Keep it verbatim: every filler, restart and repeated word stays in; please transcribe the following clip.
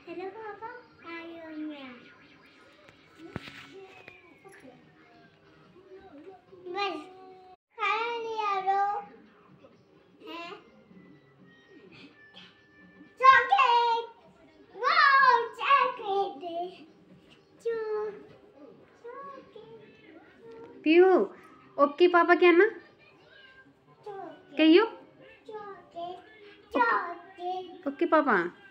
Hello पापा, आयो मैं। बस खाना लिया लो है। चॉकलेट, वाओ चॉकलेट, चो चॉकलेट। पीयू ओके पापा क्या ना कहियो चॉकलेट चॉकलेट ओके पापा।